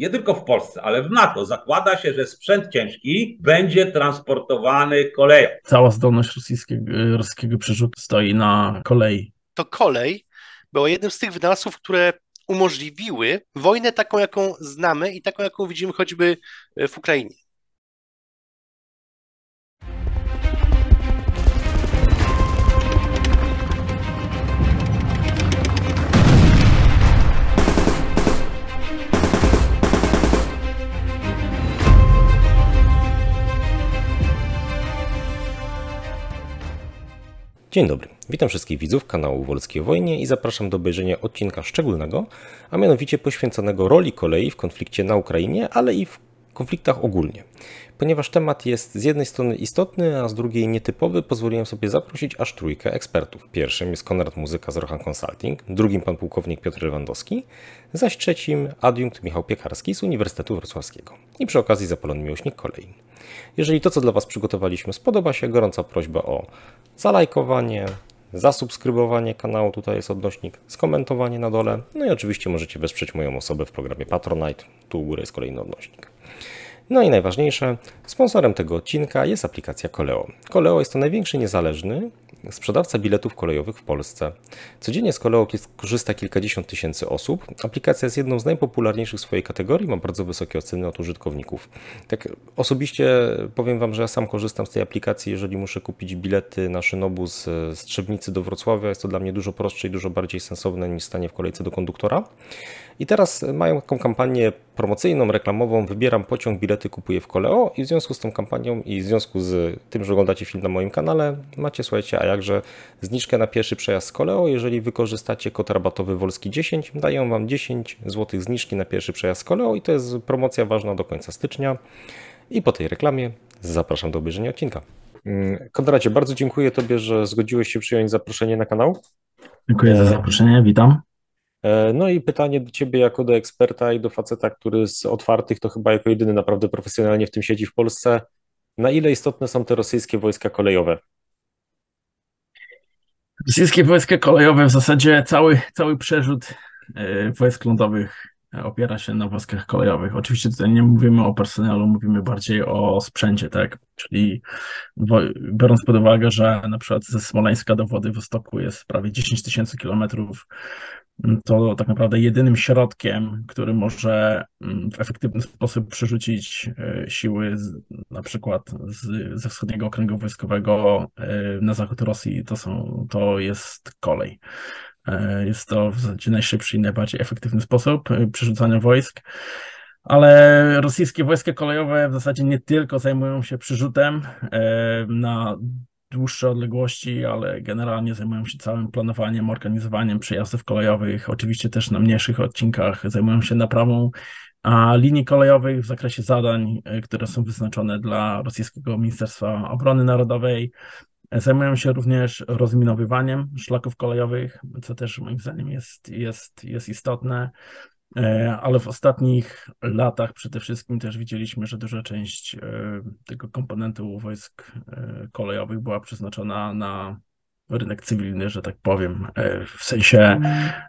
nie tylko w Polsce, ale w NATO zakłada się, że sprzęt ciężki będzie transportowany koleją. Cała zdolność rosyjskiego przerzutu stoi na kolei. To kolej była jednym z tych wynalazków, które umożliwiły wojnę taką, jaką znamy i taką, jaką widzimy choćby w Ukrainie. Dzień dobry, witam wszystkich widzów kanału Wolski o Wojnie i zapraszam do obejrzenia odcinka szczególnego, a mianowicie poświęconego roli kolei w konflikcie na Ukrainie, ale i w konfliktach ogólnie. Ponieważ temat jest z jednej strony istotny, a z drugiej nietypowy, pozwoliłem sobie zaprosić aż trójkę ekspertów. Pierwszym jest Konrad Muzyka z Rohan Consulting, drugim pan pułkownik Piotr Lewandowski, zaś trzecim adiunkt Michał Piekarski z Uniwersytetu Wrocławskiego i przy okazji zapalony miłośnik kolei. Jeżeli to, co dla Was przygotowaliśmy, spodoba się, gorąca prośba o zalajkowanie, zasubskrybowanie kanału, tutaj jest odnośnik, skomentowanie na dole, no i oczywiście możecie wesprzeć moją osobę w programie Patronite, tu u góry jest kolejny odnośnik. No i najważniejsze, sponsorem tego odcinka jest aplikacja Koleo. Koleo jest to największy niezależny sprzedawca biletów kolejowych w Polsce. Codziennie z Koleo korzysta kilkadziesiąt tysięcy osób. Aplikacja jest jedną z najpopularniejszych w swojej kategorii, ma bardzo wysokie oceny od użytkowników. Tak osobiście powiem Wam, że ja sam korzystam z tej aplikacji, jeżeli muszę kupić bilety na szynobus z Trzebnicy do Wrocławia. Jest to dla mnie dużo prostsze i dużo bardziej sensowne niż stanie w kolejce do konduktora. I teraz mają taką kampanię promocyjną, reklamową, wybieram pociąg, bilety kupuję w Koleo i w związku z tą kampanią i w związku z tym, że oglądacie film na moim kanale, macie, słuchajcie, a jakże zniżkę na pierwszy przejazd z Koleo, jeżeli wykorzystacie kod rabatowy WOLSKI10, dają Wam 10 zł zniżki na pierwszy przejazd z Koleo i to jest promocja ważna do końca stycznia. I po tej reklamie zapraszam do obejrzenia odcinka. Konradzie, bardzo dziękuję Tobie, że zgodziłeś się przyjąć zaproszenie na kanał. Dziękuję za zaproszenie, witam. No i pytanie do Ciebie jako do eksperta i do faceta, który z otwartych to chyba jako jedyny naprawdę profesjonalnie w tym siedzi w Polsce. Na ile istotne są te rosyjskie wojska kolejowe? Rosyjskie wojska kolejowe, w zasadzie cały przerzut wojsk lądowych opiera się na wojskach kolejowych. Oczywiście tutaj nie mówimy o personelu, mówimy bardziej o sprzęcie, tak? Czyli biorąc pod uwagę, że na przykład ze Smoleńska do Władywostoku jest prawie 10 tysięcy kilometrów, to tak naprawdę jedynym środkiem, który może w efektywny sposób przerzucić siły na przykład ze wschodniego okręgu wojskowego na zachód Rosji, to jest kolej. Jest to w zasadzie najszybszy i najbardziej efektywny sposób przerzucania wojsk. Ale rosyjskie wojska kolejowe w zasadzie nie tylko zajmują się przerzutem na dłuższe odległości, ale generalnie zajmują się całym planowaniem, organizowaniem przejazdów kolejowych. Oczywiście też na mniejszych odcinkach zajmują się naprawą linii kolejowych w zakresie zadań, które są wyznaczone dla rosyjskiego Ministerstwa Obrony Narodowej. Zajmują się również rozminowywaniem szlaków kolejowych, co też moim zdaniem jest istotne. Ale w ostatnich latach przede wszystkim też widzieliśmy, że duża część tego komponentu wojsk kolejowych była przeznaczona na rynek cywilny, że tak powiem. W sensie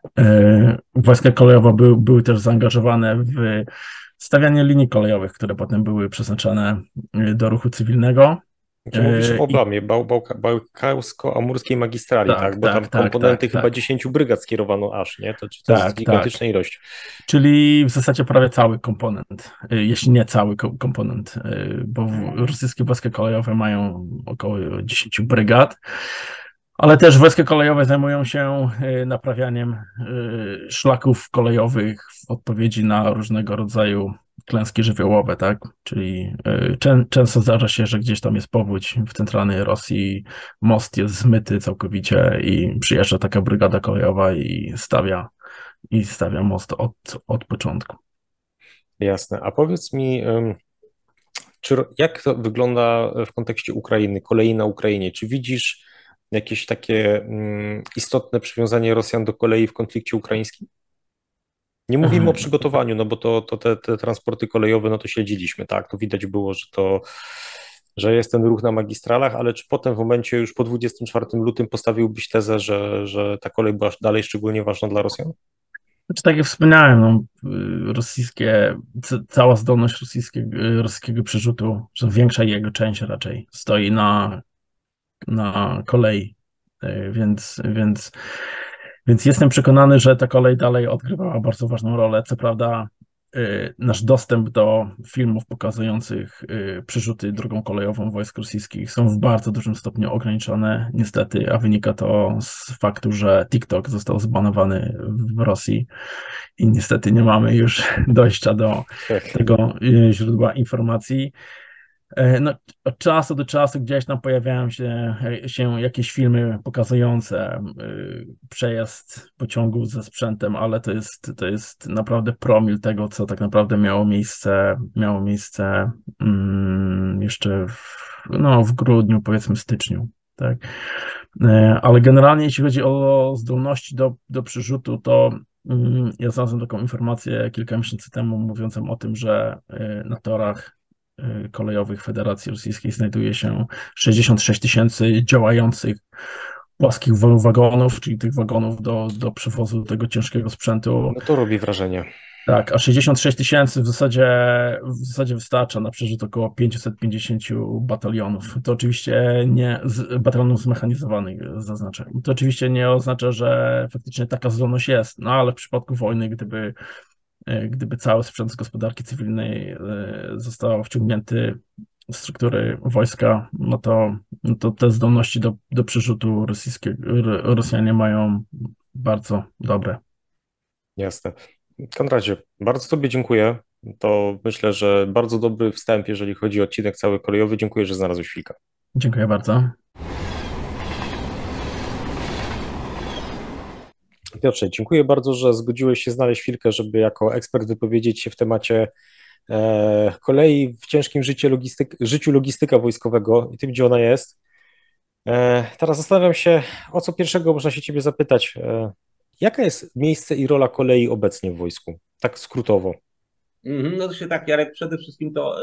wojska kolejowe były też zaangażowane w stawianie linii kolejowych, które potem były przeznaczone do ruchu cywilnego. Mówisz o Obamie, Bałkańsko-Amurskiej magistrali, tak? Bo tam komponenty chyba 10 brygad skierowano aż, nie? To jest gigantyczna ilość. Czyli w zasadzie prawie cały komponent, jeśli nie cały komponent, bo rosyjskie wojska kolejowe mają około 10 brygad, ale też wojska kolejowe zajmują się naprawianiem szlaków kolejowych w odpowiedzi na różnego rodzaju klęski żywiołowe, tak? Czyli często zdarza się, że gdzieś tam jest powódź w centralnej Rosji, most jest zmyty całkowicie i przyjeżdża taka brygada kolejowa i stawia most od początku. Jasne. A powiedz mi, jak to wygląda w kontekście Ukrainy, kolei na Ukrainie? Czy widzisz jakieś takie istotne przywiązanie Rosjan do kolei w konflikcie ukraińskim? Nie mówimy o przygotowaniu, no bo te transporty kolejowe, no to śledziliśmy, tak? To widać było, że jest ten ruch na magistralach, ale czy potem w momencie już po 24 lutym postawiłbyś tezę, że ta kolej była dalej szczególnie ważna dla Rosjan? Znaczy, tak jak wspomniałem, no, cała zdolność rosyjskiego przerzutu, że większa jego część raczej stoi na kolei, więc jestem przekonany, że ta kolej dalej odgrywała bardzo ważną rolę. Co prawda nasz dostęp do filmów pokazujących przerzuty drogą kolejową wojsk rosyjskich są w bardzo dużym stopniu ograniczone, niestety, a wynika to z faktu, że TikTok został zbanowany w Rosji i niestety nie mamy już dojścia do tego źródła informacji. No, od czasu do czasu gdzieś tam pojawiają się jakieś filmy pokazujące przejazd pociągów ze sprzętem, ale to jest naprawdę promil tego, co tak naprawdę miało miejsce jeszcze w grudniu, powiedzmy styczniu, tak? Ale generalnie jeśli chodzi o zdolności do przerzutu, to ja znalazłem taką informację kilka miesięcy temu mówiącą o tym, że na torach kolejowych Federacji Rosyjskiej znajduje się 66 000 działających płaskich wagonów, czyli tych wagonów do przewozu tego ciężkiego sprzętu. No to robi wrażenie. Tak, a 66 000 w zasadzie wystarcza na przerzut około 550 batalionów. To oczywiście nie batalionów zmechanizowanych, zaznaczę. To oczywiście nie oznacza, że faktycznie taka zdolność jest, no ale w przypadku wojny, gdyby cały sprzęt z gospodarki cywilnej został wciągnięty w struktury wojska, no to te zdolności do przerzutu Rosjanie mają bardzo dobre. Jasne. Konradzie, bardzo Tobie dziękuję. To myślę, że bardzo dobry wstęp, jeżeli chodzi o odcinek cały kolejowy. Dziękuję, że znalazłeś chwilkę. Dziękuję bardzo. Piotrze, dziękuję bardzo, że zgodziłeś się znaleźć chwilkę, żeby jako ekspert wypowiedzieć się w temacie kolei w ciężkim życiu logistyka wojskowego i tym, gdzie ona jest. Teraz zastanawiam się, o co pierwszego można się Ciebie zapytać. Jaka jest miejsce i rola kolei obecnie w wojsku? Tak skrótowo. No to się tak, Jarek, przede wszystkim to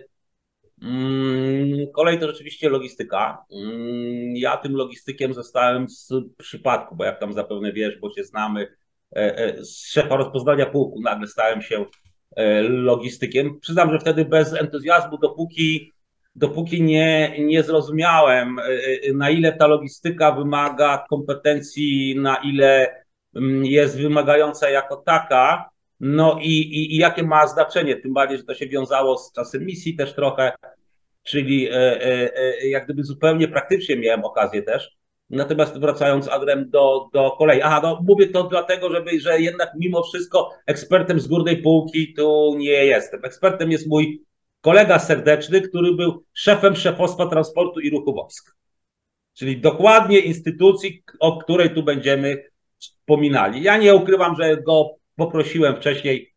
kolej to rzeczywiście logistyka. Ja tym logistykiem zostałem z przypadku, bo jak tam zapewne wiesz, bo się znamy, z szefa rozpoznania pułku nagle stałem się logistykiem. Przyznam, że wtedy bez entuzjazmu, dopóki nie zrozumiałem, na ile ta logistyka wymaga kompetencji, na ile jest wymagająca jako taka, no i jakie ma znaczenie, tym bardziej, że to się wiązało z czasem misji też trochę, czyli jak gdyby zupełnie praktycznie miałem okazję też. Natomiast wracając Adrem do kolei. No mówię to dlatego, że jednak mimo wszystko ekspertem z górnej półki tu nie jestem. Ekspertem jest mój kolega serdeczny, który był szefem szefostwa transportu i ruchu wojsk. Czyli dokładnie instytucji, o której tu będziemy wspominali. Ja nie ukrywam, że go poprosiłem wcześniej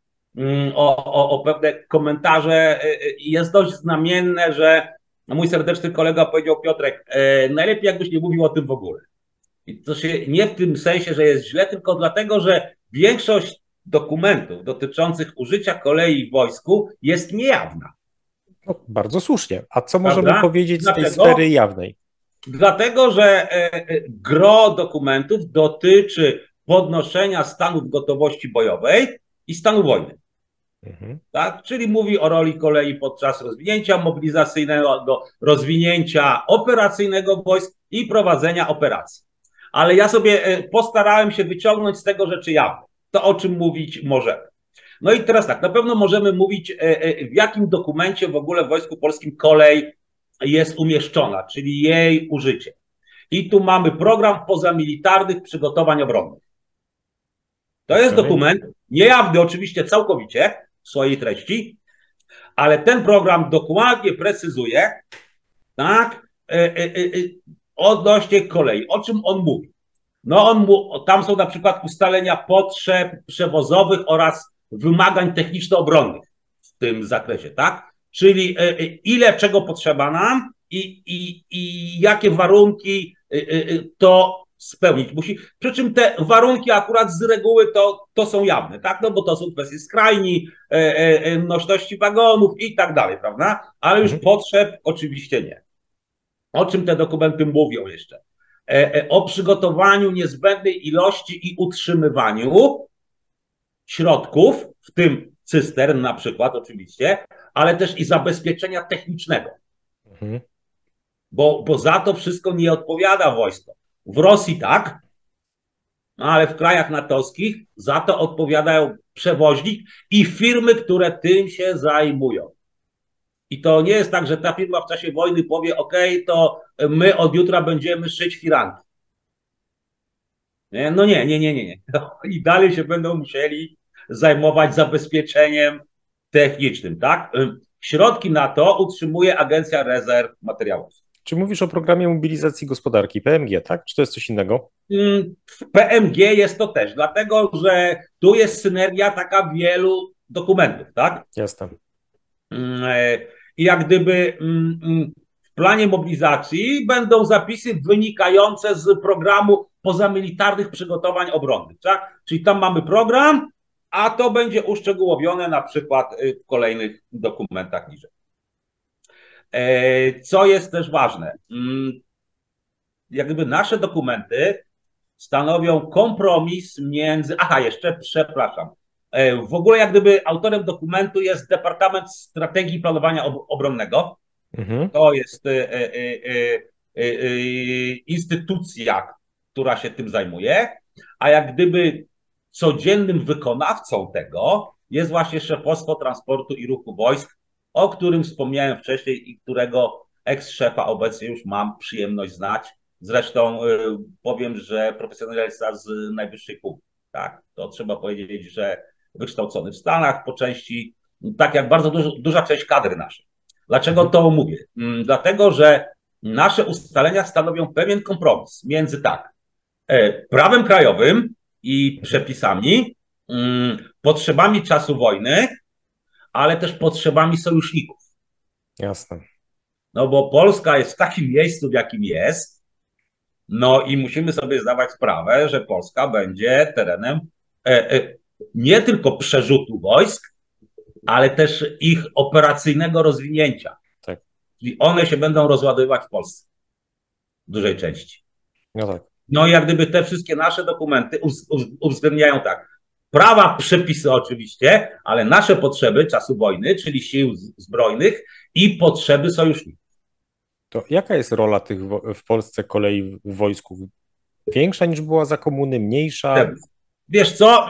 o pewne komentarze. Jest dość znamienne, że mój serdeczny kolega powiedział: Piotrek, najlepiej jakbyś nie mówił o tym w ogóle. I to się nie w tym sensie, że jest źle, tylko dlatego, że większość dokumentów dotyczących użycia kolei w wojsku jest niejawna. No, bardzo słusznie. A co Prawda? możemy powiedzieć z tej sfery jawnej? Dlatego, że gros dokumentów dotyczy podnoszenia stanów gotowości bojowej i stanu wojny. Tak? Czyli mówi o roli kolei podczas rozwinięcia mobilizacyjnego, do rozwinięcia operacyjnego wojsk i prowadzenia operacji. Ale ja sobie postarałem się wyciągnąć z tego rzeczy jawne. To, o czym mówić możemy. No i teraz tak, na pewno możemy mówić, w jakim dokumencie w ogóle w Wojsku Polskim kolej jest umieszczona, czyli jej użycie. I tu mamy program pozamilitarnych przygotowań obronnych. To jest dokument niejawny oczywiście całkowicie w swojej treści, ale ten program dokładnie precyzuje, tak, odnośnie kolei. O czym on mówi? No tam są na przykład ustalenia potrzeb przewozowych oraz wymagań techniczno-obronnych w tym zakresie, tak? Czyli ile czego potrzeba nam i jakie warunki to spełnić musi. Przy czym te warunki akurat z reguły to są jawne, tak? No bo to są kwestie skrajni, nośności wagonów i tak dalej, prawda? Ale już potrzeb oczywiście nie. O czym te dokumenty mówią jeszcze? O przygotowaniu niezbędnej ilości i utrzymywaniu środków, w tym cystern na przykład oczywiście, ale też i zabezpieczenia technicznego. Bo za to wszystko nie odpowiada wojsko. W Rosji tak, ale w krajach natowskich za to odpowiadają przewoźnik i firmy, które tym się zajmują. I to nie jest tak, że ta firma w czasie wojny powie, OK, to my od jutra będziemy szyć firanki. Nie? No nie. I dalej się będą musieli zajmować zabezpieczeniem technicznym, tak? Środki na to utrzymuje Agencja Rezerw Materiałowych. Czy mówisz o programie mobilizacji gospodarki, PMG, tak? Czy to jest coś innego? W PMG jest to też, dlatego że tu jest synergia taka wielu dokumentów, tak? Jasne. I jak gdyby w planie mobilizacji będą zapisy wynikające z programu pozamilitarnych przygotowań obronnych, tak? Czyli tam mamy program, a to będzie uszczegółowione na przykład w kolejnych dokumentach niżej. Co jest też ważne, jak gdyby nasze dokumenty stanowią kompromis między... jeszcze przepraszam. W ogóle jak gdyby autorem dokumentu jest Departament Strategii i Planowania Obronnego. To jest instytucja, która się tym zajmuje, a jak gdyby codziennym wykonawcą tego jest właśnie Szefostwo Transportu i Ruchu Wojsk, o którym wspomniałem wcześniej i którego eks-szefa obecnie już mam przyjemność znać. Zresztą powiem, że profesjonalista z najwyższej półki. Tak, to trzeba powiedzieć, że wykształcony w Stanach po części, tak jak bardzo duża część kadry naszej. Dlaczego to mówię? Dlatego, że nasze ustalenia stanowią pewien kompromis między prawem krajowym i przepisami, potrzebami czasu wojny, ale też potrzebami sojuszników. Jasne. No bo Polska jest w takim miejscu, w jakim jest, no i musimy sobie zdawać sprawę, że Polska będzie terenem nie tylko przerzutu wojsk, ale też ich operacyjnego rozwinięcia. Tak. Czyli one się będą rozładowywać w Polsce w dużej części. No tak. No i jak gdyby te wszystkie nasze dokumenty uwzględniają prawa, przepisy oczywiście, ale nasze potrzeby czasu wojny, czyli sił zbrojnych i potrzeby sojuszników. To jaka jest rola tych w Polsce kolei w wojsku? Większa niż była za komuny, mniejsza? Wiesz co,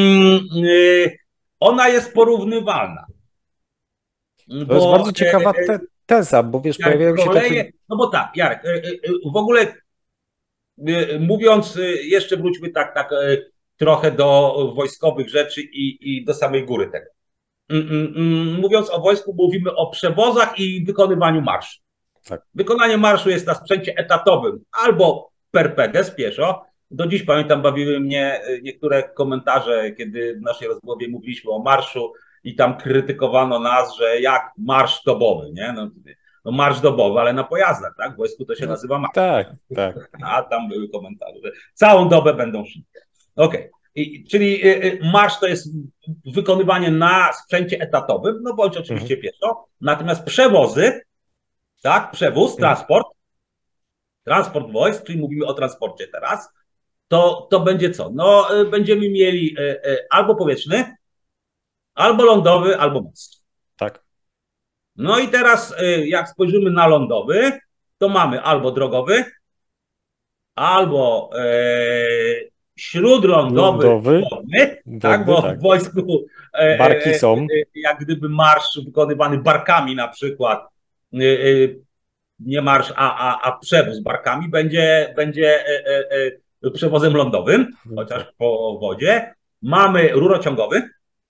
ona jest porównywalna. To jest bardzo ciekawa teza, bo wiesz, pojawiają się takie... No bo tak, Jarek, w ogóle mówiąc, jeszcze wróćmy tak trochę do wojskowych rzeczy i do samej góry tego. Mówiąc o wojsku, mówimy o przewozach i wykonywaniu marszu. Tak. Wykonanie marszu jest na sprzęcie etatowym albo per pedes, pieszo. Do dziś pamiętam, bawiły mnie niektóre komentarze, kiedy w naszej rozmowie mówiliśmy o marszu i tam krytykowano nas, że jak marsz dobowy, nie? No marsz dobowy, ale na pojazdach, tak? W wojsku to się nazywa marsz. Tak. A tam były komentarze, że całą dobę będą szli. Okej. Czyli marsz to jest wykonywanie na sprzęcie etatowym, no bądź oczywiście pieszo. Natomiast przewozy, tak? Przewóz, transport wojsk, czyli mówimy o transporcie teraz, to będzie co? No będziemy mieli albo powietrzny, albo lądowy, albo morski. Tak. No i teraz jak spojrzymy na lądowy, to mamy albo drogowy, albo śródlądowy, wodny, tak, bo w wojsku barki są. Jak gdyby marsz wykonywany barkami na przykład, nie marsz, a przewóz barkami będzie przewozem lądowym, chociaż po wodzie. Mamy rurociągowy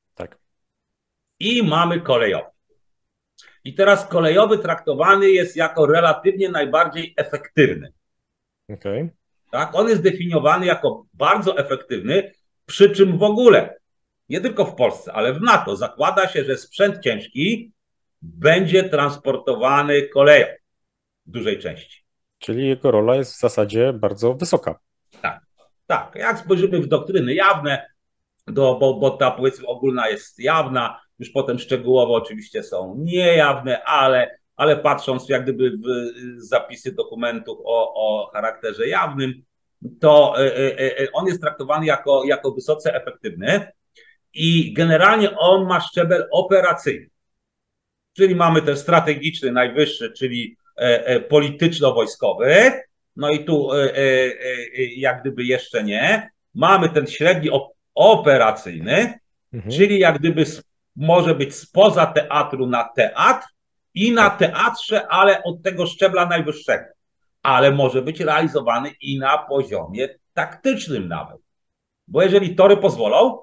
i mamy kolejowy. I teraz kolejowy traktowany jest jako relatywnie najbardziej efektywny. Okay. Tak? On jest definiowany jako bardzo efektywny, przy czym w ogóle, nie tylko w Polsce, ale w NATO zakłada się, że sprzęt ciężki będzie transportowany koleją w dużej części. Czyli jego rola jest w zasadzie bardzo wysoka. Tak. Jak spojrzymy w doktryny jawne, bo ta powiedzmy ogólna jest jawna, już potem szczegółowo oczywiście są niejawne, ale patrząc jak gdyby w zapisy dokumentów o charakterze jawnym, to on jest traktowany jako wysoce efektywny i generalnie on ma szczebel operacyjny. Czyli mamy ten strategiczny, najwyższy, czyli polityczno-wojskowy. No i tu jak gdyby jeszcze nie. Mamy ten średni operacyjny, czyli jak gdyby może być spoza teatru na teatr i na teatrze, ale od tego szczebla najwyższego. Ale może być realizowany i na poziomie taktycznym nawet. Bo jeżeli tory pozwolą,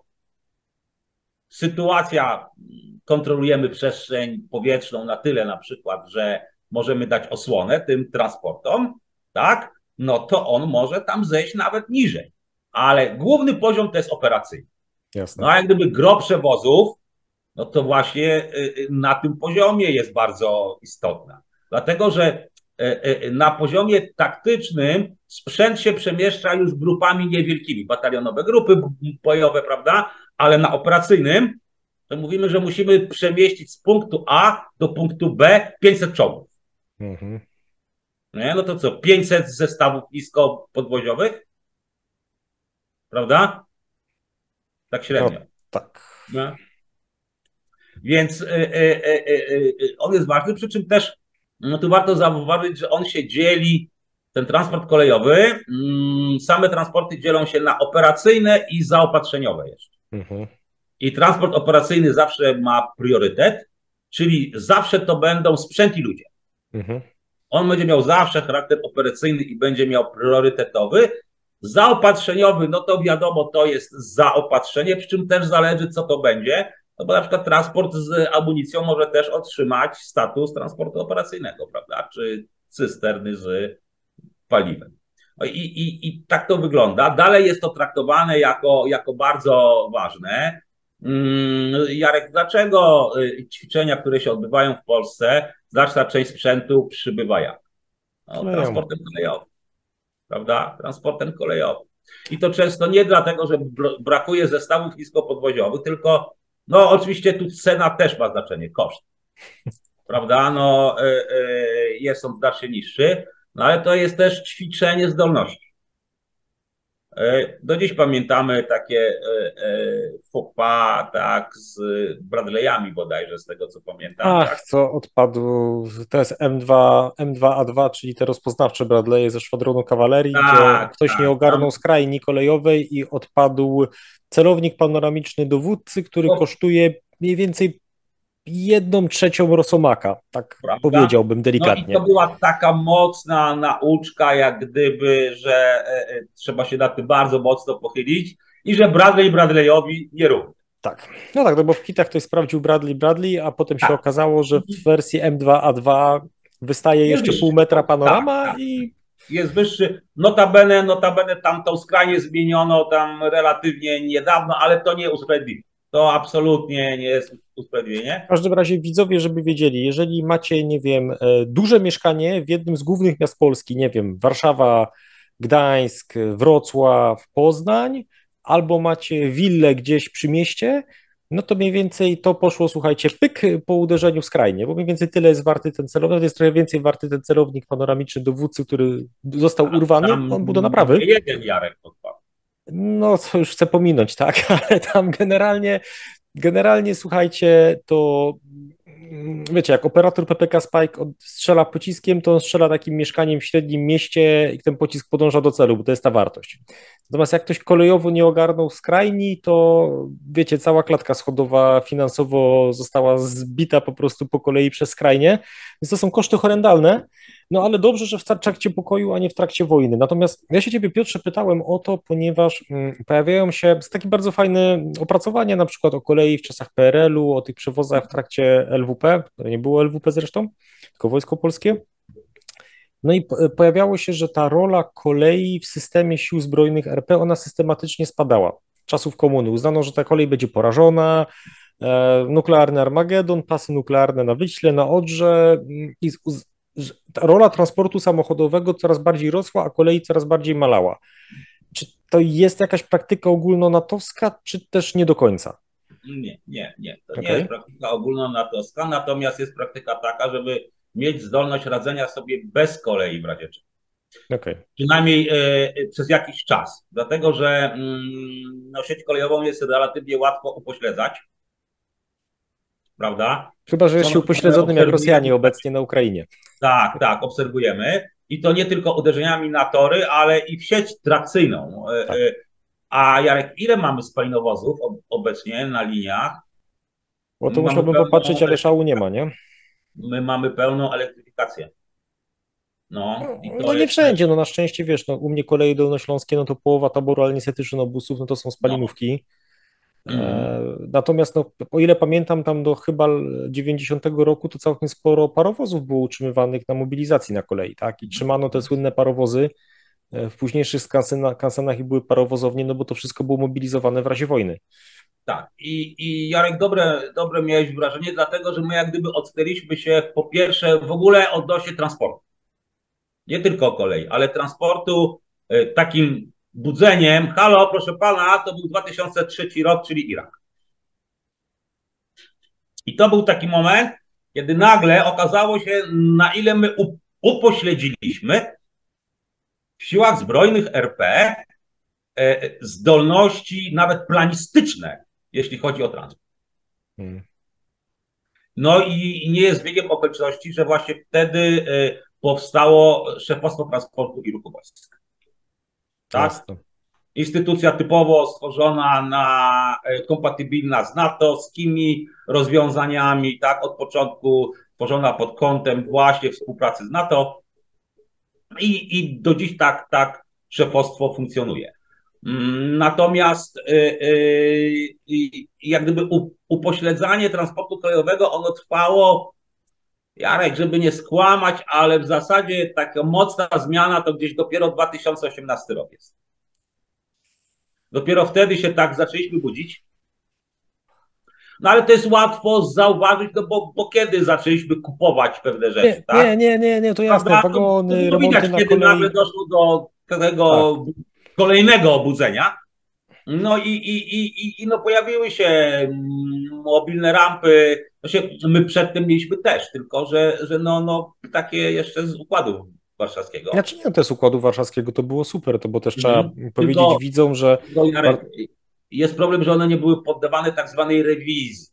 sytuacja, kontrolujemy przestrzeń powietrzną na tyle na przykład, że możemy dać osłonę tym transportom, tak? No to on może tam zejść nawet niżej. Ale główny poziom to jest operacyjny. Jasne. No a jak gdyby gro przewozów, no to właśnie na tym poziomie jest bardzo istotna. Dlatego, że na poziomie taktycznym sprzęt się przemieszcza już grupami niewielkimi, batalionowe grupy bojowe, prawda? Ale na operacyjnym to mówimy, że musimy przemieścić z punktu A do punktu B 500 czołgów. Nie? No to co, 500 zestawów niskopodwoziowych? Prawda? Tak średnio. No, tak. No. Więc on jest ważny, przy czym też no tu warto zauważyć, że on się dzieli, ten transport kolejowy, same transporty dzielą się na operacyjne i zaopatrzeniowe jeszcze. I transport operacyjny zawsze ma priorytet, czyli zawsze to będą sprzęt i ludzie. On będzie miał zawsze charakter operacyjny i będzie miał priorytetowy. Zaopatrzeniowy, no to wiadomo, to jest zaopatrzenie, przy czym też zależy, co to będzie. No bo na przykład transport z amunicją może też otrzymać status transportu operacyjnego, prawda? Czy cysterny z paliwem. I tak to wygląda. Dalej jest to traktowane jako bardzo ważne. Jarek, dlaczego ćwiczenia, które się odbywają w Polsce, znaczna część sprzętu przybywa jak? No, transportem kolejowym, prawda? Transportem kolejowym. I to często nie dlatego, że brakuje zestawów niskopodwoziowych, tylko no oczywiście tu cena też ma znaczenie, koszt, prawda? No jest on znacznie niższy, no ale to jest też ćwiczenie zdolności. Do dziś pamiętamy takie faux pas, tak, z Bradley'ami bodajże, z tego co pamiętam. Ach, tak? co odpadł, to jest M2A2, czyli te rozpoznawcze Bradley'e ze szwadronu kawalerii, gdzie ktoś nie ogarnął skrajni kolejowej i odpadł celownik panoramiczny dowódcy, który kosztuje mniej więcej 1/3 Rosomaka, tak powiedziałbym delikatnie. No i to była taka mocna nauczka, jak gdyby, że trzeba się nad tym bardzo mocno pochylić i że Bradley'owi nie równy. Tak, no tak, no bo w kitach ktoś sprawdził Bradley, a potem się okazało, że w wersji M2A2 wystaje jeszcze pół metra panorama i... Jest wyższy, notabene tamtą skrajnie zmieniono tam relatywnie niedawno, ale to nie usprawiedliwi. To absolutnie nie jest usprawiedliwienie. W każdym razie widzowie, żeby wiedzieli, jeżeli macie, nie wiem, duże mieszkanie w jednym z głównych miast Polski, nie wiem, Warszawa, Gdańsk, Wrocław, Poznań, albo macie willę gdzieś przy mieście, no to mniej więcej to poszło, słuchajcie, pyk po uderzeniu skrajnie, bo mniej więcej tyle jest warty ten celownik, to jest trochę więcej warty ten celownik panoramiczny dowódcy, który został urwany, on był do naprawy. Jeden Jarek podpadł. No to już chcę pominąć, tak, ale tam generalnie słuchajcie, to wiecie, jak operator PPK Spike strzela pociskiem, to on strzela takim mieszkaniem w średnim mieście i ten pocisk podąża do celu, bo to jest ta wartość. Natomiast jak ktoś kolejowo nie ogarnął skrajni, to wiecie, cała klatka schodowa finansowo została zbita po prostu po kolei przez skrajnie, więc to są koszty horrendalne, no ale dobrze, że w trakcie pokoju, a nie w trakcie wojny. Natomiast ja się ciebie, Piotrze, pytałem o to, ponieważ pojawiają się takie bardzo fajne opracowania, na przykład o kolei w czasach PRL-u, o tych przewozach w trakcie LWP, to nie było LWP zresztą, tylko Wojsko Polskie. No i pojawiało się, że ta rola kolei w systemie sił zbrojnych RP, ona systematycznie spadała. Czasów komuny uznano, że ta kolej będzie porażona, nuklearny Armagedon, pasy nuklearne na Wyśle, na Odrze i ta rola transportu samochodowego coraz bardziej rosła, a kolei coraz bardziej malała. Czy to jest jakaś praktyka ogólnonatowska, czy też nie do końca? Nie. To nie jest praktyka ogólnonatowska, natomiast jest praktyka taka, żeby mieć zdolność radzenia sobie bez kolei w razie czego. Okej. Przynajmniej przez jakiś czas, dlatego że no, sieć kolejową jest relatywnie łatwo upośledzać, prawda? Chyba, że jest się upośledzonym jak Rosjanie Obserwujemy- obecnie na Ukrainie. Tak, tak, obserwujemy. I to nie tylko uderzeniami na tory, ale i w sieć trakcyjną. Tak. A Jarek, ile mamy spalinowozów obecnie na liniach? Bo to Mamy musiałbym pełną popatrzeć, ale szału nie ma, nie? My mamy pełną elektryfikację. No, i to No nie jest wszędzie, no na szczęście, wiesz, no u mnie koleje dolnośląskie, no to połowa taboru, ale niestety żonobusów, no to są spalinówki. Natomiast no, o ile pamiętam, tam do chyba 90 roku to całkiem sporo parowozów było utrzymywanych na mobilizacji na kolei, tak? I trzymano te słynne parowozy w późniejszych skansenach i były parowozownie, no bo to wszystko było mobilizowane w razie wojny. Tak. I Jarek, dobre miałeś wrażenie, dlatego że my jak gdyby ocknęliśmy się po pierwsze w ogóle odnośnie transportu. Nie tylko kolei, ale transportu takim budzeniem. Halo, proszę pana, to był 2003 rok, czyli Irak. I to był taki moment, kiedy nagle okazało się, na ile my upośledziliśmy w siłach zbrojnych RP zdolności nawet planistyczne, jeśli chodzi o transport. No i nie jest biegiem okoliczności, że właśnie wtedy powstało Szefostwo Transportu i Ruchu Wojsk. Tak? Jasne. Instytucja typowo stworzona kompatybilna z natowskimi rozwiązaniami, tak, od początku tworzona pod kątem właśnie współpracy z NATO i do dziś tak szefostwo funkcjonuje. Natomiast jak gdyby upośledzanie transportu kolejowego, ono trwało, Jarek, żeby nie skłamać, ale w zasadzie taka mocna zmiana to gdzieś dopiero 2018 rok jest. Dopiero wtedy się tak zaczęliśmy budzić. No ale to jest łatwo zauważyć, no bo kiedy zaczęliśmy kupować pewne rzeczy, tak? Nie, to jasne, wagony, to widać, remonty na kiedy kolei. nagle doszło do tego kolejnego obudzenia. No i no pojawiły się mobilne rampy. My przedtem mieliśmy też, tylko że no takie jeszcze z Układu Warszawskiego. Znaczy nie, to z Układu Warszawskiego to było super, to bo też trzeba powiedzieć Tylko, widzom, że... Jarek, jest problem, że one nie były poddawane tak zwanej rewizji.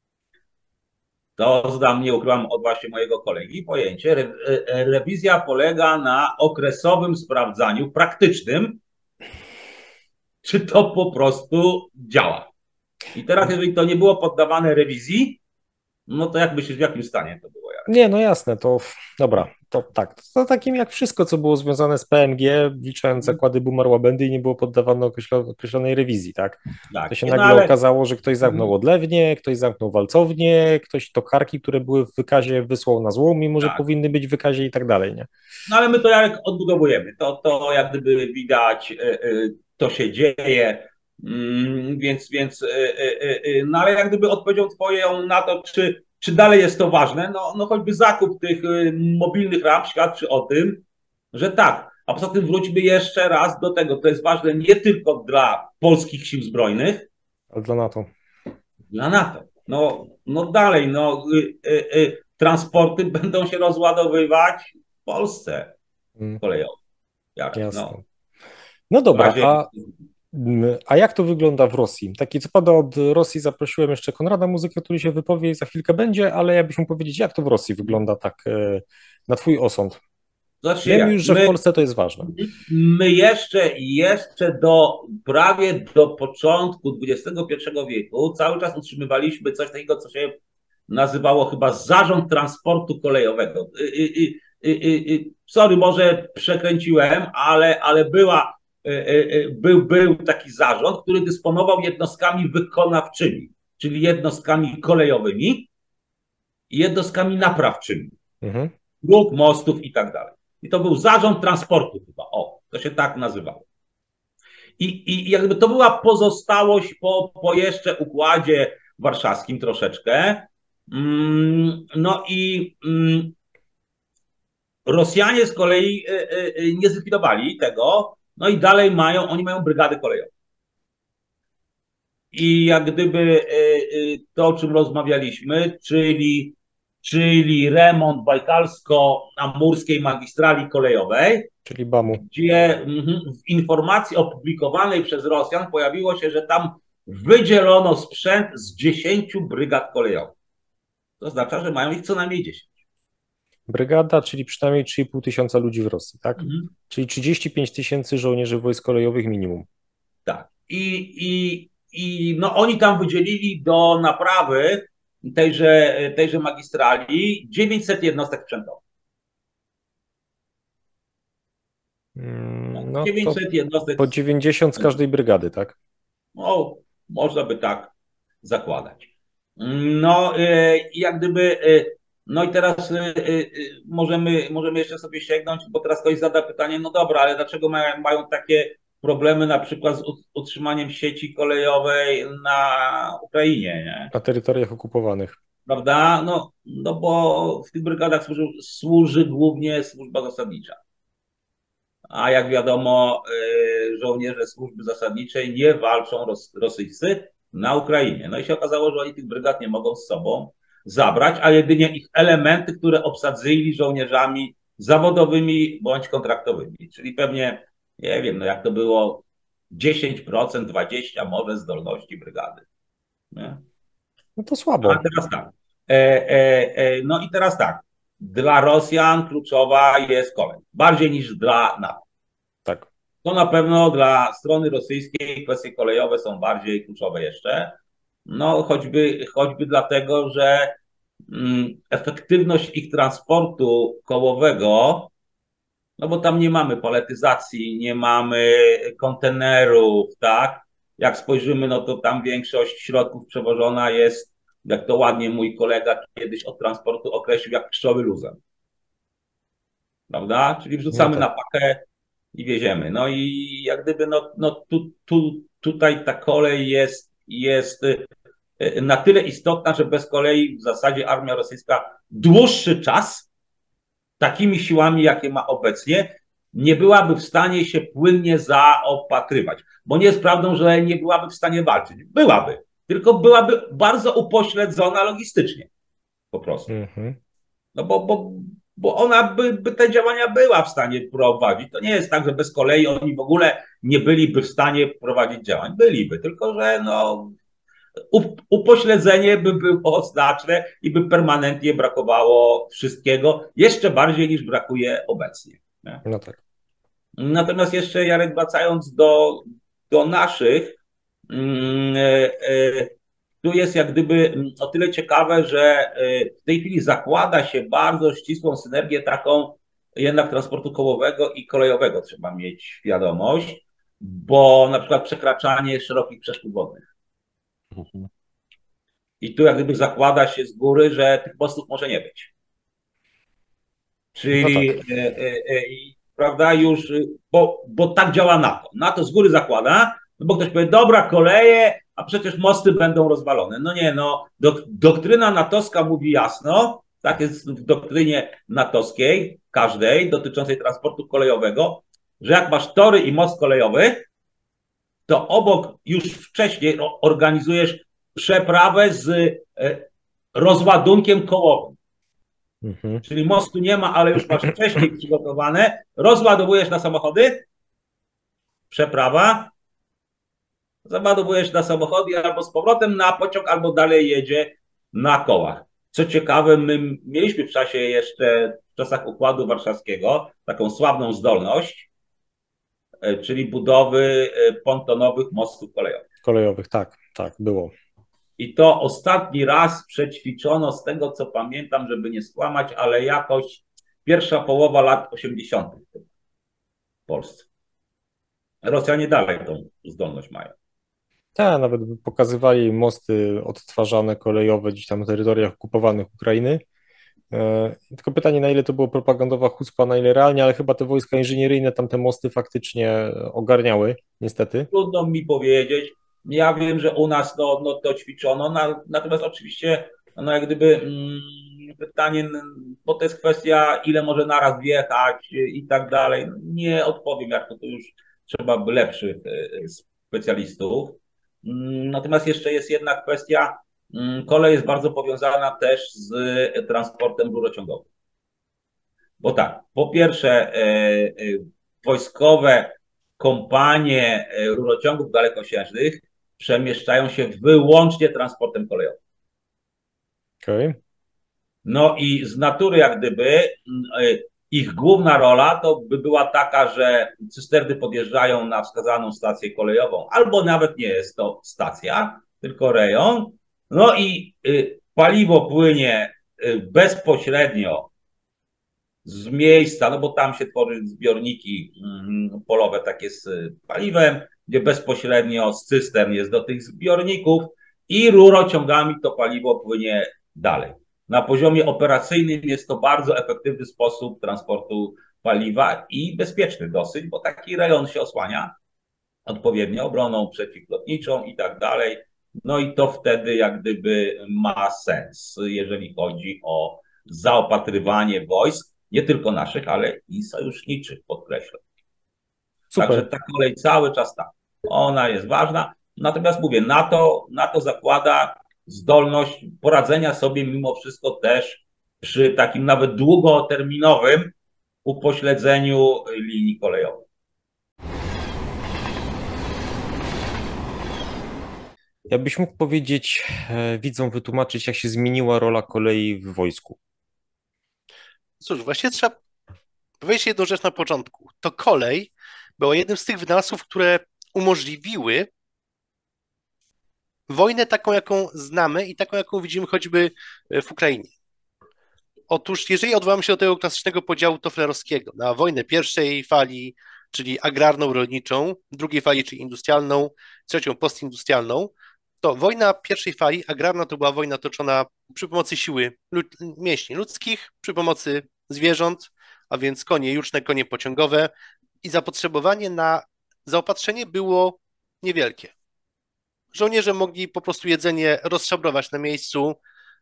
To znam, nie ukrywam, od właśnie mojego kolegi pojęcie. Rewizja polega na okresowym sprawdzaniu praktycznym, czy to po prostu działa. I teraz, jeżeli to nie było poddawane rewizji, no to jak myślisz, w jakim stanie to było? Nie, no jasne, to dobra, to tak. To takim jak wszystko, co było związane z PMG, wliczając zakłady Bumar-Łabędy i nie było poddawane określonej rewizji, tak? Tak. To się nagle okazało, że ktoś zamknął odlewnię, ktoś zamknął walcownię, ktoś tokarki, które były w wykazie, wysłał na złom, mimo że powinny być w wykazie i tak dalej, nie? No ale my to, Jarek, odbudowujemy. To jak gdyby widać, to się dzieje, więc no ale jak gdyby odpowiedzią twoją na to, czy dalej jest to ważne, no choćby zakup tych mobilnych ramp świadczy o tym, że tak. A poza tym wróćmy jeszcze raz do tego, to jest ważne nie tylko dla polskich sił zbrojnych, ale dla NATO. Dla NATO. No dalej, transporty będą się rozładowywać w Polsce kolejowo. Jasne. No dobra, a jak to wygląda w Rosji? Taki, co pada od Rosji, zaprosiłem jeszcze Konrada Muzykę, który się wypowie i za chwilkę będzie, ale ja byś mógł powiedzieć, jak to w Rosji wygląda tak na twój osąd? Wiem już, że w Polsce to jest ważne. My jeszcze prawie do początku XXI wieku cały czas utrzymywaliśmy coś takiego, co się nazywało chyba Zarząd Transportu Kolejowego. Sorry, może przekręciłem, ale był taki zarząd, który dysponował jednostkami wykonawczymi, czyli jednostkami kolejowymi i jednostkami naprawczymi. Dróg, mostów i tak dalej. I to był Zarząd Transportu chyba, to się tak nazywało. I jakby to była pozostałość po jeszcze Układzie Warszawskim troszeczkę. No i Rosjanie z kolei nie zlikwidowali tego, no i dalej oni mają brygady kolejowe. I jak gdyby to, o czym rozmawialiśmy, czyli czyli remont bajkalsko-amurskiej magistrali kolejowej, Czyli BAMU. gdzie w informacji opublikowanej przez Rosjan pojawiło się, że tam wydzielono sprzęt z 10 brygad kolejowych. To oznacza, że mają ich co najmniej 10. Brygada, czyli przynajmniej 3,5 tysiąca ludzi w Rosji, tak? Czyli 35 tysięcy żołnierzy wojsk kolejowych minimum. Tak. I no oni tam wydzielili do naprawy tejże magistrali 900 jednostek sprzętowych. No to 900 jednostek. po 90 z każdej brygady, tak? No, można by tak zakładać. No, jak gdyby, no i teraz możemy jeszcze sobie sięgnąć, bo teraz ktoś zada pytanie, no dobra, ale dlaczego mają takie problemy na przykład z utrzymaniem sieci kolejowej na Ukrainie, nie? Na terytoriach okupowanych. Prawda? No bo w tych brygadach służy głównie służba zasadnicza. A jak wiadomo, żołnierze służby zasadniczej nie walczą rosyjscy na Ukrainie. No i się okazało, że oni tych brygad nie mogą z sobą zabrać, a jedynie ich elementy, które obsadzili żołnierzami zawodowymi bądź kontraktowymi. Czyli pewnie, nie wiem, no jak to było, 10%, 20% może zdolności brygady. Nie? No to słabo. A teraz tak. No i teraz tak. Dla Rosjan kluczowa jest kolej. Bardziej niż dla NATO. Tak. To na pewno dla strony rosyjskiej kwestie kolejowe są bardziej kluczowe jeszcze. No choćby dlatego, że efektywność ich transportu kołowego, no bo tam nie mamy paletyzacji, nie mamy kontenerów, tak? Jak spojrzymy, no to tam większość środków przewożona jest, jak to ładnie mój kolega kiedyś od transportu określił, jak pszczoły luzem. Prawda? Czyli wrzucamy No tak. na pakę i wieziemy. No i jak gdyby tutaj ta kolej jest na tyle istotna, że bez kolei w zasadzie armia rosyjska dłuższy czas takimi siłami, jakie ma obecnie, nie byłaby w stanie się płynnie zaopatrywać. Bo nie jest prawdą, że nie byłaby w stanie walczyć. Byłaby, tylko byłaby bardzo upośledzona logistycznie. Po prostu. No bo ona by te działania była w stanie prowadzić. To nie jest tak, że bez kolei oni w ogóle nie byliby w stanie prowadzić działań. Byliby, tylko że no, upośledzenie by było znaczne i by permanentnie brakowało wszystkiego, jeszcze bardziej niż brakuje obecnie. Nie? No tak. Natomiast jeszcze, Jarek, wracając do naszych, tu jest jak gdyby o tyle ciekawe, że w tej chwili zakłada się bardzo ścisłą synergię taką jednak transportu kołowego i kolejowego, trzeba mieć świadomość, bo na przykład przekraczanie szerokich przeszkód wodnych. I tu jak gdyby zakłada się z góry, że tych mostów może nie być. Czyli, no tak. prawda, już, bo tak działa NATO. NATO z góry zakłada, no bo ktoś powie, dobra, koleje, a przecież mosty będą rozwalone. No nie, no, doktryna natowska mówi jasno, tak jest w doktrynie natowskiej, każdej, dotyczącej transportu kolejowego, że jak masz tory i most kolejowy, to obok już wcześniej organizujesz przeprawę z rozładunkiem kołowym. Czyli mostu nie ma, ale już masz wcześniej przygotowane, rozładowujesz na samochody, przeprawa, załadowujesz na samochody albo z powrotem na pociąg, albo dalej jedzie na kołach. Co ciekawe, my mieliśmy w czasie jeszcze, w czasach Układu Warszawskiego, taką sławną zdolność, czyli budowy pontonowych mostów kolejowych. Kolejowych, tak, było. I to ostatni raz przećwiczono, z tego co pamiętam, żeby nie skłamać, ale jakoś pierwsza połowa lat 80. w Polsce. Rosjanie dalej tą zdolność mają. Tak, nawet pokazywali mosty odtwarzane kolejowe gdzieś tam na terytoriach okupowanych Ukrainy. Tylko pytanie, na ile to było propagandowa chucpa, na ile realnie, ale chyba te wojska inżynieryjne tam te mosty faktycznie ogarniały, niestety. Trudno mi powiedzieć. Ja wiem, że u nas to ćwiczono, natomiast oczywiście no jak gdyby pytanie, bo to jest kwestia, ile może naraz wjechać i tak dalej. Nie odpowiem, jak to już trzeba by lepszych specjalistów. Natomiast jeszcze jest jedna kwestia, kolej jest bardzo powiązana też z transportem rurociągowym. Bo tak, po pierwsze, wojskowe kompanie rurociągów dalekosiężnych przemieszczają się wyłącznie transportem kolejowym. Okej. No i z natury jak gdyby ich główna rola to by była taka, że cysterny podjeżdżają na wskazaną stację kolejową, albo nawet nie jest to stacja, tylko rejon. No i paliwo płynie bezpośrednio z miejsca, no bo tam się tworzy zbiorniki polowe takie z paliwem, gdzie bezpośrednio z cystern jest do tych zbiorników i rurociągami to paliwo płynie dalej. Na poziomie operacyjnym jest to bardzo efektywny sposób transportu paliwa i bezpieczny dosyć, bo taki rejon się osłania odpowiednio obroną przeciwlotniczą i tak dalej. No i to wtedy jak gdyby ma sens, jeżeli chodzi o zaopatrywanie wojsk, nie tylko naszych, ale i sojuszniczych, podkreślam. Super. Także ta kolej cały czas tak, ona jest ważna. Natomiast mówię, NATO zakłada zdolność poradzenia sobie mimo wszystko też przy takim nawet długoterminowym upośledzeniu linii kolejowej. Jakbyś mógł powiedzieć, widzom wytłumaczyć, jak się zmieniła rola kolei w wojsku? Cóż, właściwie trzeba powiedzieć jedną rzecz na początku. To kolej była jednym z tych wynalazków, które umożliwiły wojnę taką, jaką znamy i taką, jaką widzimy choćby w Ukrainie. Otóż, jeżeli odwołamy się do tego klasycznego podziału tofflerowskiego na wojnę pierwszej fali, czyli agrarną, rolniczą, drugiej fali, czyli industrialną, trzecią postindustrialną, to wojna pierwszej fali, agrarna, to była wojna toczona przy pomocy siły mięśni ludzkich, przy pomocy zwierząt, a więc konie juczne, konie pociągowe i zapotrzebowanie na zaopatrzenie było niewielkie. Żołnierze mogli po prostu jedzenie rozszabrować na miejscu.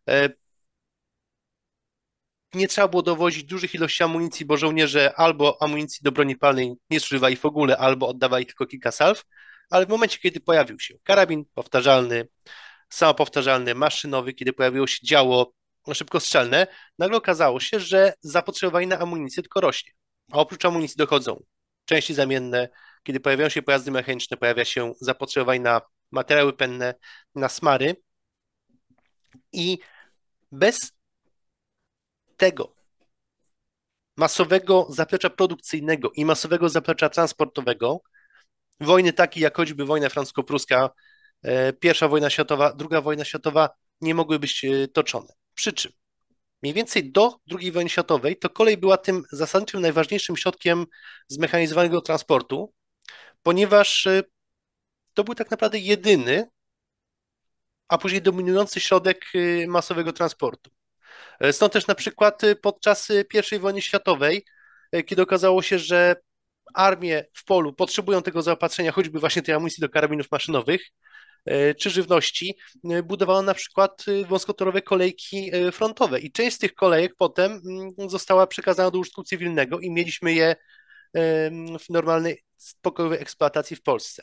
Nie trzeba było dowozić dużych ilości amunicji, bo żołnierze albo amunicji do broni palnej nie zużywali w ogóle, albo oddawali tylko kilka salw, ale w momencie, kiedy pojawił się karabin powtarzalny, samopowtarzalny, maszynowy, kiedy pojawiło się działo szybkostrzelne, nagle okazało się, że zapotrzebowanie na amunicję tylko rośnie. A oprócz amunicji dochodzą części zamienne, kiedy pojawiają się pojazdy mechaniczne, pojawia się zapotrzebowanie na materiały penne, na smary i bez tego masowego zaplecza produkcyjnego i masowego zaplecza transportowego, wojny takie jak choćby wojna francusko-pruska, I wojna światowa, II wojna światowa nie mogły być toczone. Przy czym mniej więcej do II wojny światowej to kolej była tym zasadniczym, najważniejszym środkiem zmechanizowanego transportu, ponieważ to był tak naprawdę jedyny, a później dominujący środek masowego transportu. Stąd też na przykład podczas I wojny światowej, kiedy okazało się, że armie w polu potrzebują tego zaopatrzenia, choćby właśnie tej amunicji do karabinów maszynowych czy żywności, budowano na przykład wąskotorowe kolejki frontowe i część z tych kolejek potem została przekazana do użytku cywilnego i mieliśmy je w normalnej, spokojowej eksploatacji w Polsce.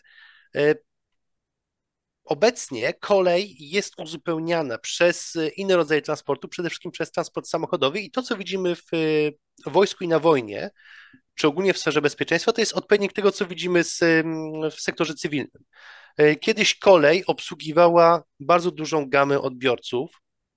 Obecnie kolej jest uzupełniana przez inne rodzaje transportu, przede wszystkim przez transport samochodowy i to, co widzimy w wojsku i na wojnie, czy ogólnie w sferze bezpieczeństwa, to jest odpowiednik tego, co widzimy w sektorze cywilnym. Kiedyś kolej obsługiwała bardzo dużą gamę odbiorców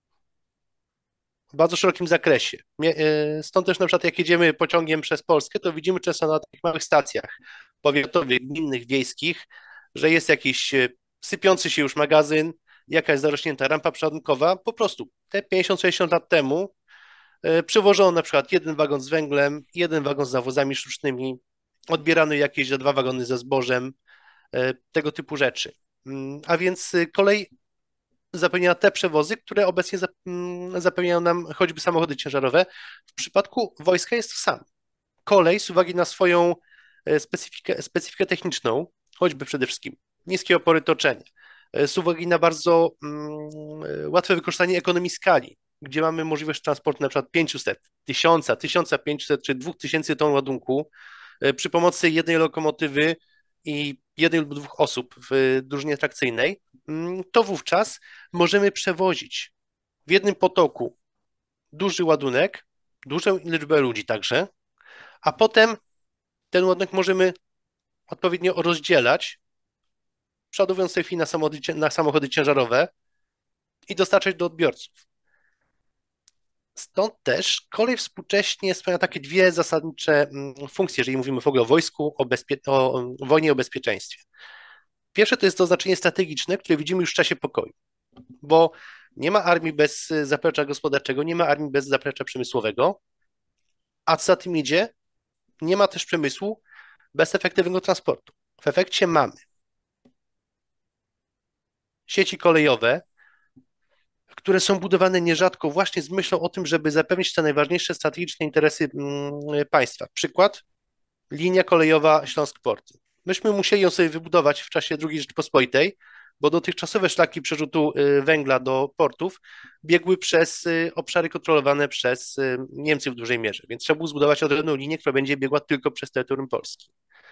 w bardzo szerokim zakresie. Stąd też na przykład jak jedziemy pociągiem przez Polskę, to widzimy często na takich małych stacjach powiatowych, gminnych, wiejskich, że jest jakiś sypiący się już magazyn, jakaś zarośnięta rampa przeładunkowa. Po prostu te 50-60 lat temu przewożono na przykład jeden wagon z węglem, jeden wagon z nawozami sztucznymi, odbierano jakieś 2 wagony ze zbożem, tego typu rzeczy. A więc kolej zapewnia te przewozy, które obecnie zapewniają nam choćby samochody ciężarowe. W przypadku wojska jest to samo. Kolej z uwagi na swoją specyfikę techniczną, choćby przede wszystkim niskie opory toczenia, z uwagi na bardzo łatwe wykorzystanie ekonomii skali, gdzie mamy możliwość transportu na przykład 500, 1000, 1500 czy 2000 ton ładunku przy pomocy jednej lokomotywy i jednej lub 2 osób w drużynie trakcyjnej, to wówczas możemy przewozić w jednym potoku duży ładunek, dużą liczbę ludzi także, a potem ten ładunek możemy odpowiednio rozdzielać, przeładowując w tej chwili na samochody ciężarowe i dostarczać do odbiorców. Stąd też kolej współcześnie spełnia takie dwie zasadnicze funkcje, jeżeli mówimy w ogóle o wojsku, o wojnie i o bezpieczeństwie. Pierwsze to jest to znaczenie strategiczne, które widzimy już w czasie pokoju, bo nie ma armii bez zaplecza gospodarczego, nie ma armii bez zaplecza przemysłowego, a co za tym idzie, nie ma też przemysłu bez efektywnego transportu. W efekcie mamy sieci kolejowe, które są budowane nierzadko właśnie z myślą o tym, żeby zapewnić te najważniejsze strategiczne interesy państwa. Przykład, linia kolejowa Śląsk-Porty. Myśmy musieli ją sobie wybudować w czasie II Rzeczypospolitej, bo dotychczasowe szlaki przerzutu węgla do portów biegły przez obszary kontrolowane przez Niemcy w dużej mierze, więc trzeba było zbudować odrębną linię, która będzie biegła tylko przez terytorium Polski.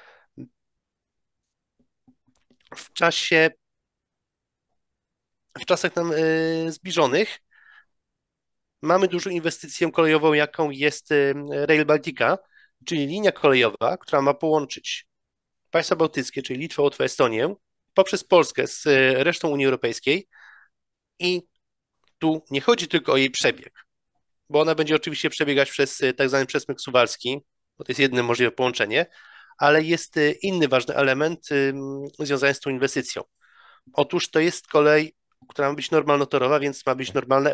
W czasach nam zbliżonych mamy dużą inwestycję kolejową, jaką jest Rail Baltica, czyli linia kolejowa, która ma połączyć państwa bałtyckie, czyli Litwę, Łotwę, Estonię, poprzez Polskę z resztą Unii Europejskiej i tu nie chodzi tylko o jej przebieg, bo ona będzie oczywiście przebiegać przez tak zwany przesmyk suwalski, bo to jest jedyne możliwe połączenie, ale jest inny ważny element związany z tą inwestycją. Otóż to jest kolej, która ma być normalnotorowa, więc ma być normalny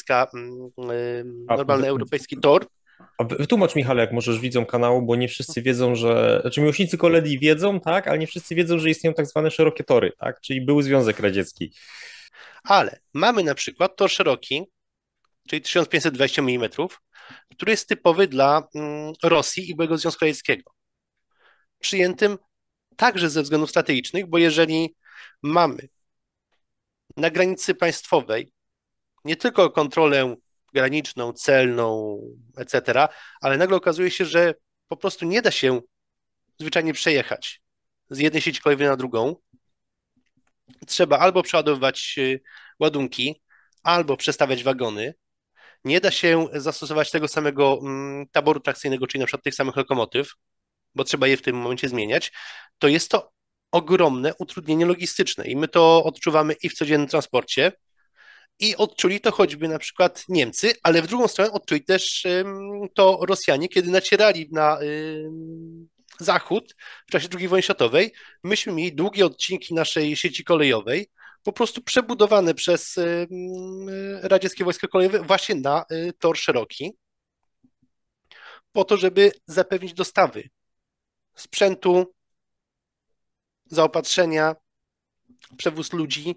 europejski tor. A wytłumacz, Michale, jak możesz widzom kanału, bo nie wszyscy wiedzą, że... Znaczy miłośnicy kolei wiedzą, tak, ale nie wszyscy wiedzą, że istnieją tak zwane szerokie tory, tak, czyli były Związek Radziecki. Ale mamy na przykład tor szeroki, czyli 1520 mm, który jest typowy dla Rosji i byłego Związku Radzieckiego. Przyjętym także ze względów strategicznych, bo jeżeli mamy na granicy państwowej nie tylko kontrolę graniczną, celną, etc., ale nagle okazuje się, że po prostu nie da się zwyczajnie przejechać z jednej sieci kolejowej na drugą. Trzeba albo przeładowywać ładunki, albo przestawiać wagony. Nie da się zastosować tego samego taboru trakcyjnego, czyli na przykład tych samych lokomotyw, bo trzeba je w tym momencie zmieniać. To jest to ogromne utrudnienie logistyczne i my to odczuwamy i w codziennym transporcie, i odczuli to choćby na przykład Niemcy, ale w drugą stronę odczuli też to Rosjanie, kiedy nacierali na Zachód w czasie II wojny światowej. Myśmy mieli długie odcinki naszej sieci kolejowej, po prostu przebudowane przez radzieckie wojska kolejowe właśnie na tor szeroki, po to, żeby zapewnić dostawy sprzętu, zaopatrzenia, przewóz ludzi.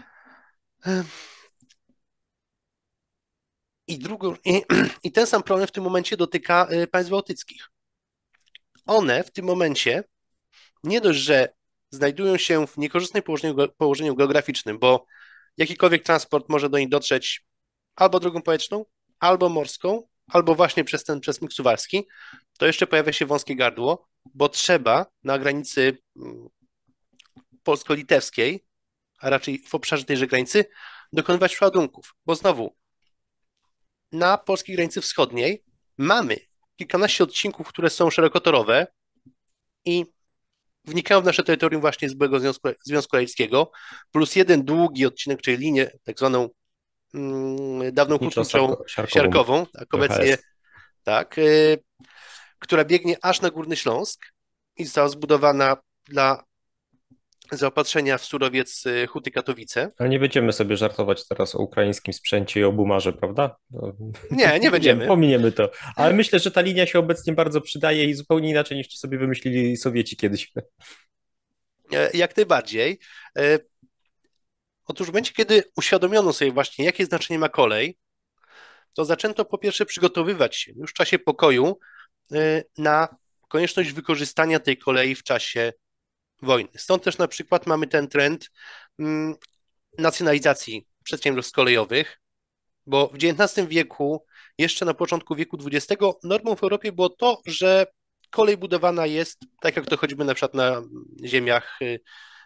I ten sam problem w tym momencie dotyka państw bałtyckich. One w tym momencie nie dość, że znajdują się w niekorzystnym położeniu geograficznym, bo jakikolwiek transport może do nich dotrzeć albo drogą powietrzną, albo morską, albo właśnie przez ten przesmyk suwalski, to jeszcze pojawia się wąskie gardło, bo trzeba na granicy polsko-litewskiej, a raczej w obszarze tejże granicy, dokonywać przeładunków, bo znowu na polskiej granicy wschodniej mamy kilkanaście odcinków, które są szerokotorowe i wnikają w nasze terytorium właśnie z byłego Związku Radzieckiego, plus jeden długi odcinek, czyli linię tak zwaną dawną hutniczą siarkową, tak, obecnie tak, która biegnie aż na Górny Śląsk i została zbudowana dla zaopatrzenia w surowiec Huty Katowice. Ale nie będziemy sobie żartować teraz o ukraińskim sprzęcie i o bumarze, prawda? Nie będziemy. Pominiemy to. Ale myślę, że ta linia się obecnie bardzo przydaje i zupełnie inaczej niż sobie wymyślili Sowieci kiedyś. Jak najbardziej. Otóż w momencie, kiedy uświadomiono sobie właśnie, jakie znaczenie ma kolej, to zaczęto po pierwsze przygotowywać się już w czasie pokoju na konieczność wykorzystania tej kolei w czasie wojny. Stąd też na przykład mamy ten trend nacjonalizacji przedsiębiorstw kolejowych, bo w XIX wieku, jeszcze na początku wieku XX, normą w Europie było to, że kolej budowana jest, tak jak to choćby na przykład na ziemiach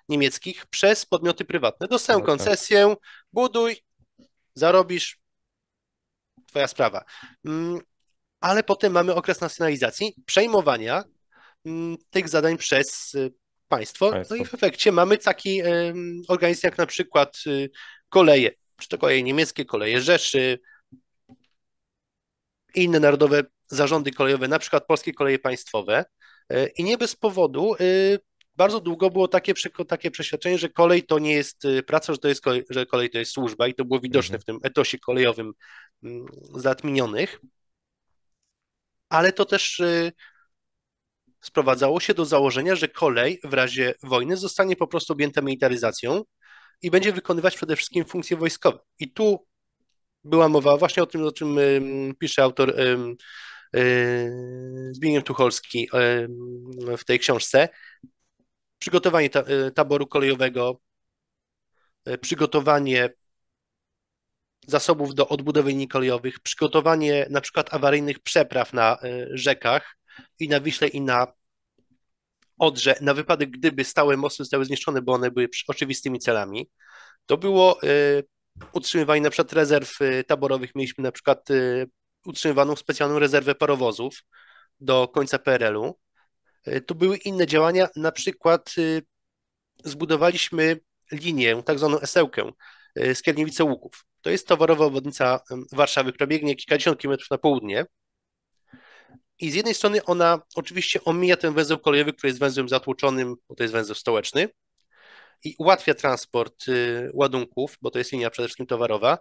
niemieckich przez podmioty prywatne. Dostałem koncesję, buduj, zarobisz, twoja sprawa. Ale potem mamy okres nacjonalizacji, przejmowania tych zadań przez państwo. No i w efekcie mamy taki organizm jak na przykład koleje, czy to koleje niemieckie, koleje Rzeszy, inne narodowe zarządy kolejowe, na przykład polskie koleje państwowe. I nie bez powodu bardzo długo było takie przeświadczenie, że kolej to nie jest praca, że kolej to jest służba i to było widoczne w tym etosie kolejowym z lat minionych. Ale to też sprowadzało się do założenia, że kolej w razie wojny zostanie po prostu objęta militaryzacją i będzie wykonywać przede wszystkim funkcje wojskowe. I tu była mowa właśnie o czym pisze autor Zbigniew Tucholski w tej książce. Przygotowanie taboru kolejowego, przygotowanie zasobów do odbudowy linii kolejowych, przygotowanie na przykład awaryjnych przepraw na rzekach i na Wiśle i na Odrze, na wypadek gdyby stałe mosty zostały zniszczone, bo one były oczywistymi celami. To było utrzymywanie na przykład rezerw taborowych. Mieliśmy na przykład utrzymywaną specjalną rezerwę parowozów do końca PRL-u. To były inne działania, na przykład zbudowaliśmy linię, tak zwaną esełkę Skierniewice-Łuków. To jest towarowa obwodnica Warszawy, która biegnie kilkadziesiąt kilometrów na południe. I z jednej strony ona oczywiście omija ten węzeł kolejowy, który jest węzłem zatłoczonym, bo to jest węzeł stołeczny i ułatwia transport ładunków, bo to jest linia przede wszystkim towarowa.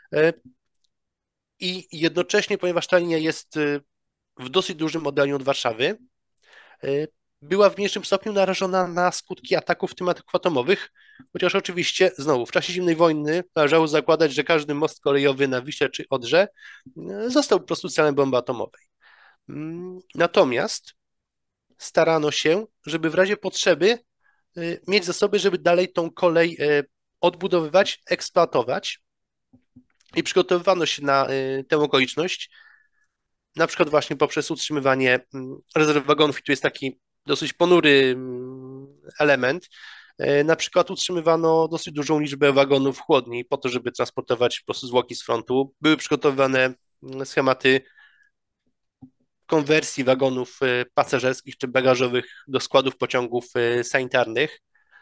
I jednocześnie, ponieważ ta linia jest w dosyć dużym oddaleniu od Warszawy, była w mniejszym stopniu narażona na skutki ataków, w tym ataków atomowych, chociaż oczywiście znowu w czasie zimnej wojny należało zakładać, że każdy most kolejowy na Wiśle czy Odrze został po prostu celem bomby atomowej. Natomiast starano się, żeby w razie potrzeby mieć zasoby, żeby dalej tą kolej odbudowywać, eksploatować i przygotowywano się na tę okoliczność, na przykład właśnie poprzez utrzymywanie rezerw wagonów i tu jest taki dosyć ponury element. Na przykład utrzymywano dosyć dużą liczbę wagonów chłodni po to, żeby transportować po prostu zwłoki z frontu. Były przygotowywane schematy konwersji wagonów pasażerskich czy bagażowych do składów pociągów sanitarnych.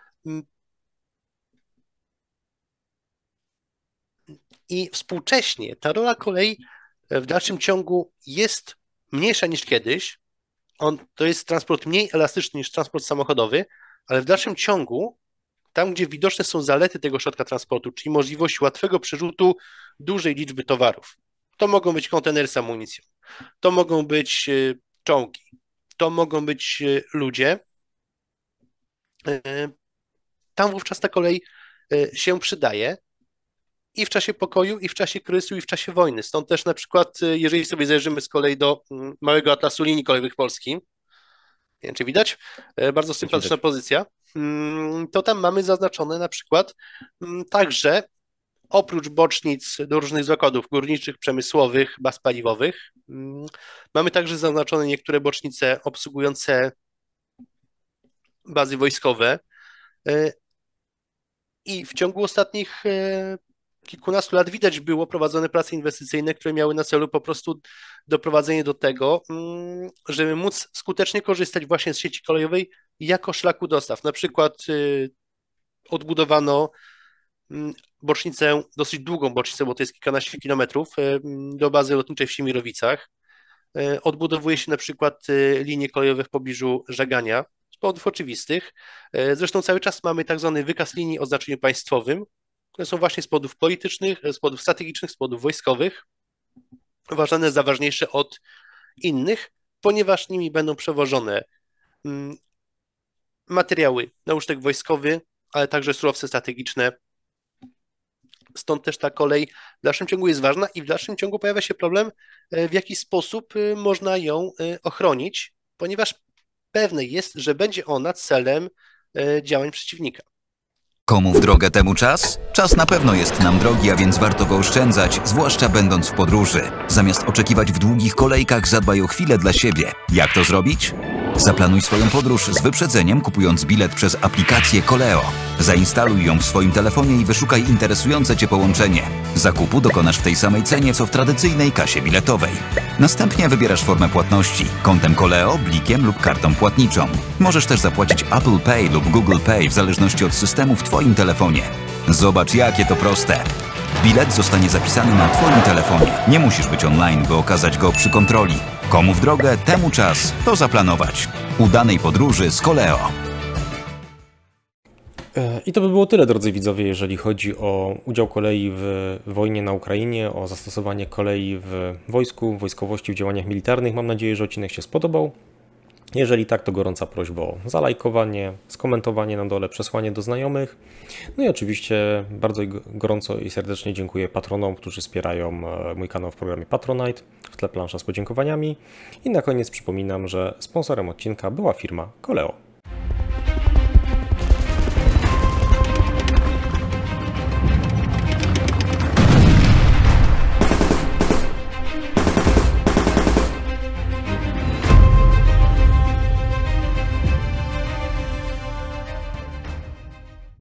I współcześnie ta rola kolei w dalszym ciągu jest mniejsza niż kiedyś. To jest transport mniej elastyczny niż transport samochodowy, ale w dalszym ciągu, tam gdzie widoczne są zalety tego środka transportu, czyli możliwość łatwego przerzutu dużej liczby towarów. To mogą być kontenery z amunicją, to mogą być czołgi, to mogą być ludzie. Tam wówczas ta kolej się przydaje i w czasie pokoju, i w czasie kryzysu, i w czasie wojny. Stąd też na przykład, jeżeli sobie zajrzymy z kolei do małego atlasu linii kolejowych Polski, nie wiem, czy widać, bardzo sympatyczna pozycja, to tam mamy zaznaczone na przykład także oprócz bocznic do różnych zakładów górniczych, przemysłowych, baz paliwowych, mamy także zaznaczone niektóre bocznice obsługujące bazy wojskowe i w ciągu ostatnich kilkunastu lat widać było prowadzone prace inwestycyjne, które miały na celu po prostu doprowadzenie do tego, żeby móc skutecznie korzystać właśnie z sieci kolejowej jako szlaku dostaw. Na przykład odbudowano bocznicę, dosyć długą bocznicę, bo to jest kilkanaście kilometrów, do bazy lotniczej w Siemirowicach. Odbudowuje się na przykład linie kolejowe w pobliżu Żagania z powodów oczywistych. Zresztą cały czas mamy tak zwany wykaz linii o znaczeniu państwowym, które są właśnie z powodów politycznych, z powodów strategicznych, z powodów wojskowych, uważane za ważniejsze od innych, ponieważ nimi będą przewożone materiały na użytek wojskowy, ale także surowce strategiczne. Stąd też ta kolej w dalszym ciągu jest ważna i w dalszym ciągu pojawia się problem, w jaki sposób można ją ochronić, ponieważ pewne jest, że będzie ona celem działań przeciwnika. Komu w drogę, temu czas? Czas na pewno jest nam drogi, a więc warto go oszczędzać, zwłaszcza będąc w podróży. Zamiast oczekiwać w długich kolejkach, zadbaj o chwilę dla siebie. Jak to zrobić? Zaplanuj swoją podróż z wyprzedzeniem, kupując bilet przez aplikację Koleo. Zainstaluj ją w swoim telefonie i wyszukaj interesujące Cię połączenie. Zakupu dokonasz w tej samej cenie, co w tradycyjnej kasie biletowej. Następnie wybierasz formę płatności – kontem Koleo, blikiem lub kartą płatniczą. Możesz też zapłacić Apple Pay lub Google Pay w zależności od systemu w Twoim telefonie. Zobacz, jakie to proste! Bilet zostanie zapisany na Twoim telefonie. Nie musisz być online, by okazać go przy kontroli. Komu w drogę, temu czas. To zaplanować. Udanej podróży z Koleo. I to by było tyle, drodzy widzowie, jeżeli chodzi o udział kolei w wojnie na Ukrainie, o zastosowanie kolei w wojsku, wojskowości, w działaniach militarnych. Mam nadzieję, że odcinek się spodobał. Jeżeli tak, to gorąca prośba o zalajkowanie, skomentowanie na dole, przesłanie do znajomych. No i oczywiście bardzo gorąco i serdecznie dziękuję patronom, którzy wspierają mój kanał w programie Patronite. W tle plansza z podziękowaniami. I na koniec przypominam, że sponsorem odcinka była firma Koleo.